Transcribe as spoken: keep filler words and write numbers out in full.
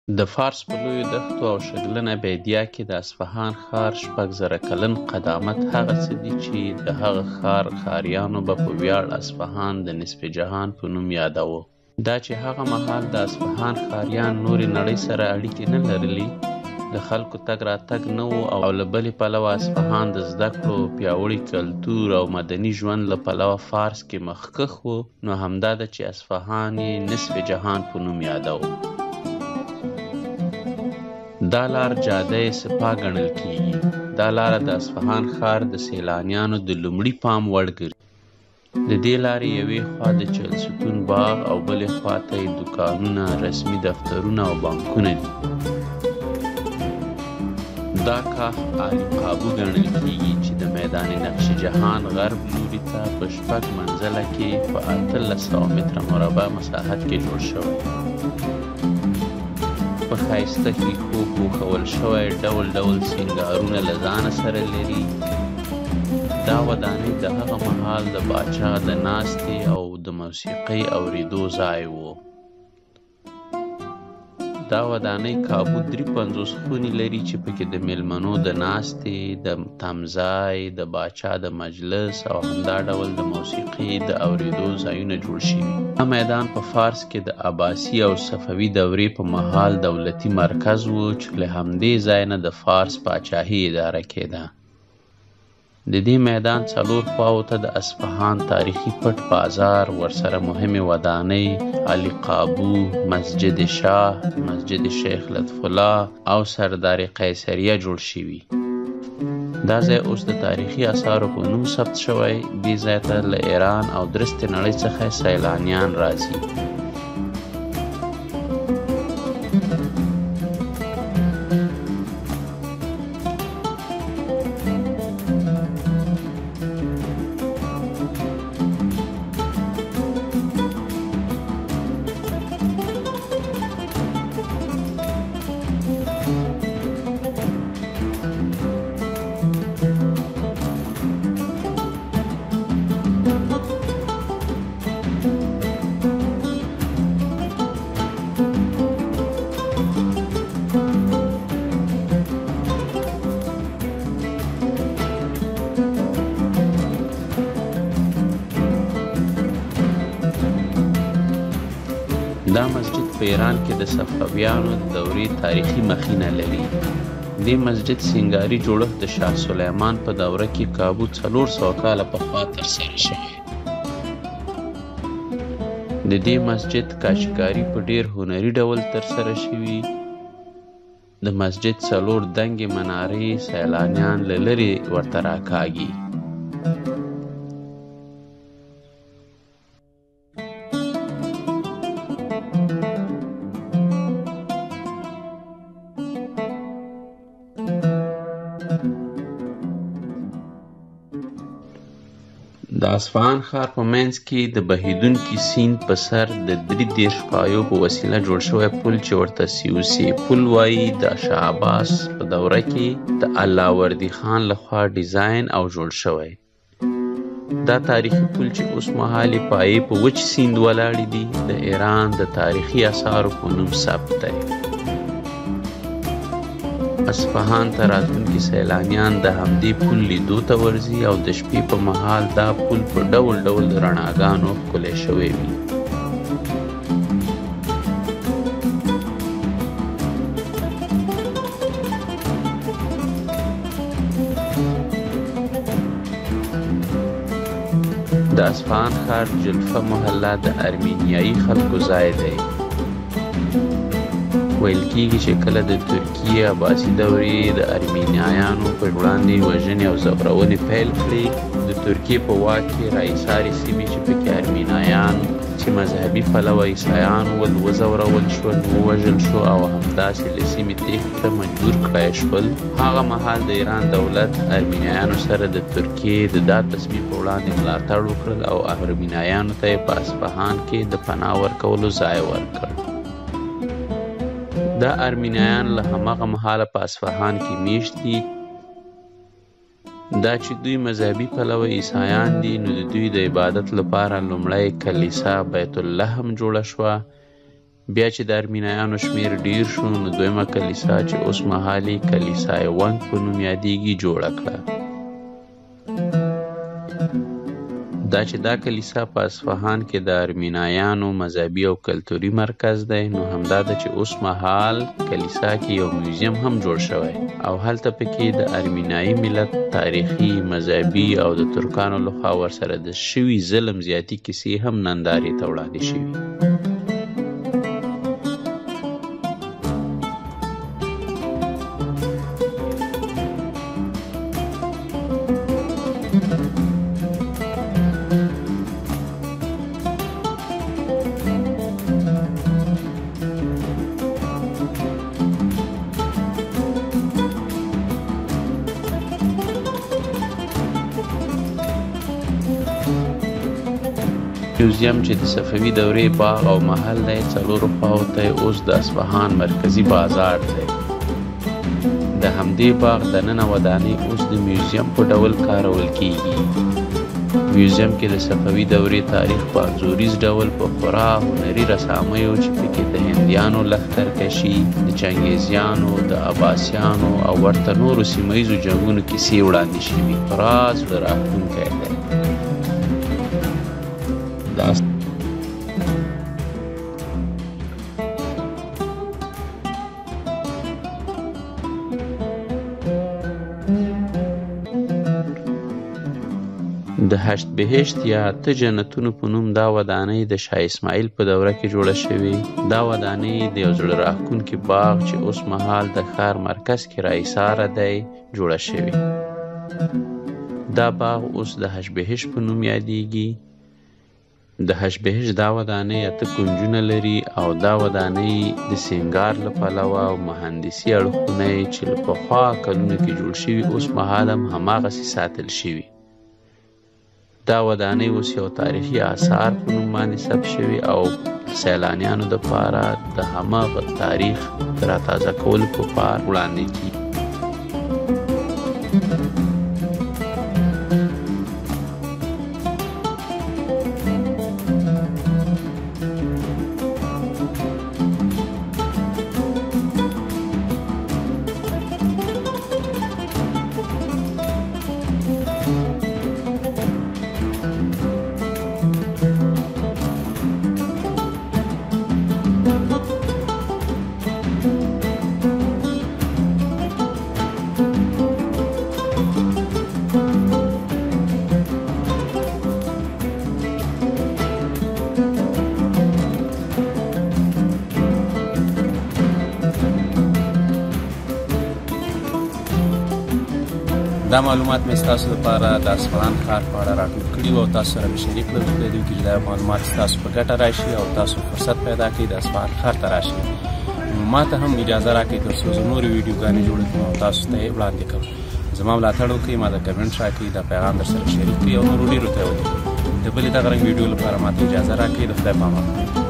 د فارس په لویو دښتو او شګلنه بیدیا کې د اصفهان ښار شپږ زره کلن قدامت هغه څه دي چې د هغه ښار ښاریانو به په ویاړ اصفهان د نصف جهان په نوم یاداوه. دا چې هغه مهال د اصفهان ښاریان نورې نړۍ سره اړیکې نه لرلې، د خلکو تګ راتګ نه و، او له بلې پلوه اصفهان د زده کړو، پیاوړي کلتور او مدني ژوند له پلوه فارس کې مخکښ و، نو همدا ده چې اصفهان یې نصف جهان په نوم یاداوه. دا لار جاده سپا ګڼل کیږي. دا لاره د اصفهان ښار د سیلانیانو د لومړي پام وړ ګرځي. د دې لارې یوې خوا د چهلستون باغ او بلې خوا ته یې دوکانونه، رسمي دفترونه او بانکونه دي. دا کاخ عالي قابو ګڼل کیږي چې د میدان نقش جهان غرب لوري ته په شپږ منزله کې په اتلس سوه متره مربع مساحت کې جوړ شوی. په ښایسته ښیښو پوښول شوی ډول ډول سینګارونه له ځانه سره لري. دا ودانۍ د هغه مهال د باچا د ناستې او د موسیقۍ اورېدو ځای و. دا ودانۍ کابو درې پنځوس خونې لري چې پکې د میلمنو د ناستې، د تمځای، د باچا د مجلس او همدا ډول د موسیقۍ د اورېدو ځایونه جوړ شوي. دا میدان په فارس کې د عباسي او صفوي دورې په مهال دولتي مرکز و چې له همدې ځای نه د فارس پاچاهي اداره کېده. د دې میدان څلور خواوو ته د اصفهان تاریخي پټ بازار، ورسره مهمې ودانۍ، علی قابو، مسجد شاه، مسجد شیخ لطف الله او سردار قیصریه جوړ شوي. دا ځای اوس د تاریخي اثارو په نوم ثبت شوی. دې ځای ته له ایران او درستې نړۍ څخه سیلانیان راځي. دا مسجد په ایران کې د صفویانو د دورې تاریخي مخینه لري. دې مسجد سینګاري جوړښت د شاه سلیمان په دوره کې کابو څلور سوه کاله پخوا ترسره شوی. د دې مسجد کاشیګاري په ډیر هنري ډول ترسره شوي. د مسجد څلور دنګې منارې سیلانیان له لرې ورته راکاږي. د اصفهان ښار په منځ کې د بهیدونکي سیند په سر د درې دېرش پایو په وسیله جوړ شوی پل چې ورته سیوسي پل وایي، د شاه عباس په دوره کې د الله وردي خان لخوا ډیزاین او جوړ شوی. دا تاریخي پل چې اوس مهال یې پایې په وچ سیند ولاړې دي، د ایران د تاریخي اثارو په نوم ثبت دی. اصفهان ته راتلونکي سیلانیان د همدې پل لیدو ته ورځي او د شپې په مهال دا پل په ډول ډول رڼاګانو ښکلی شوی وي. د اصفهان ښار جلفه محله د ارمینیایي خلکو ځای دی. ویل کېږي چې کله د ترکیې عباسي دورې د ارمینیایانو پر وړاندې وژنې او ځورونې پیل کړې، د ترکیې په واک کې راایسارې سیمې چې پکې ارمینیایان چې مذهبي پلوه عیسایان ول وځورول شول، ووژل شو او همداسې له سیمې تېښتې ته مجبور کړای شول. هغه مهال د ایران دولت ارمینیایانو سره د ترکیې د دا تصمیم په وړاندې ملاتړ وکړل او ارمینیایانو ته یې په اصفهان کې د پناه ورکولو ځای ورکړ. دا ارمینیایان له هماغه مهاله په اصفهان کې میشت دي. دا چې دوی مذهبي پلوه عیسایان دي، نو د دوی د عبادت لپاره لومړی کلیسا بیت الله هم جوړه شوه. بیا چې د ارمینیانو شمیر ډیر شو نو دویمه کلیسا چې اوس مهالي کلیسای ونګ په نوم یادیږي جوړه کړه. دا چې دا کلیسا په اصفهان کې د ارمینیانو مذهبي او کلتوري مرکز دی نو همدا ده چې اوس مهال کلیسا کې یو میوزیم هم جوړ شوی او هلته پکې د ارمینیایي ملت تاریخي، مذهبي او د ترکانو لخوا ورسره د شوي ظلم زیاتي کیسې هم نندارې ته وړاندې شوي. میوزیم چې د صفوي دورې باغ او محل دی څلورو خواو ته اوس د اصفهان مرکزي بازار دی. د همدې باغ دننه ودانۍ اوس د میوزیم په ډول کارول کیږي. میوزیم کې د صفوي دورې تاریخ په انځوریز ډول په خورا هنري رسامیو چې پکې د هندیانو لښکرکشي، د چنګیزیانو، د عباسیانو او ورته نورو سیمه ییزو جنګونو کیسې وړاندې شوي. خورا زړه راښکونکی دی. د هشت بهشت یا اته جنتونو په نوم دا ودانۍ د شاه اسماعیل په دوره کې جوړه شوې. دا ودانۍ د یو زړه راښکونکي باغ چې اوس مهال د ښار مرکز کې راایساره دی جوړه شوې. دا باغ اوس د هشت بهشت په نوم یادیږي. د هشت بهشت دا ودانۍ اته کنجونه لري او دا ودانۍ د سینګار له پلوه او مهندسي اړخونه چې له پخوا کلونو کې جوړ شوي اوس مهال هم هماغسې ساتل شوي. دا ودانۍ اوس یو تاریخي آثار په نوم باندې ثبت شوي او سیلانیانو دپاره د هماغه تاریخ راتازه کولو په پار وړاندې کیږي. دا معلومات مې ستاسو لپاره د اصفهان ښار په اړه راټول کړي وو او تاسو سره مې شریک کړل. خدای دې وکړي چې دا معلومات ستاسو په ګټه راشي او تاسو فرصت پیدا کړئ د اصفهان ښار ته راشئ. ما ته هم اجازه راکړئ تر څو زه نورې ویډیوګانې جوړې کړم او تاسو ته یې وړاندې کړم. زما ملاتړ وکړئ، ما ته کمنټ راکړئ، دا پیغام در سره شریک کړئ او نورو ډېرو ته یې ولیکئ. د بلې دغه رنګ ویډیو لپاره ما ته اجازه راکړئ. د خدای په امان.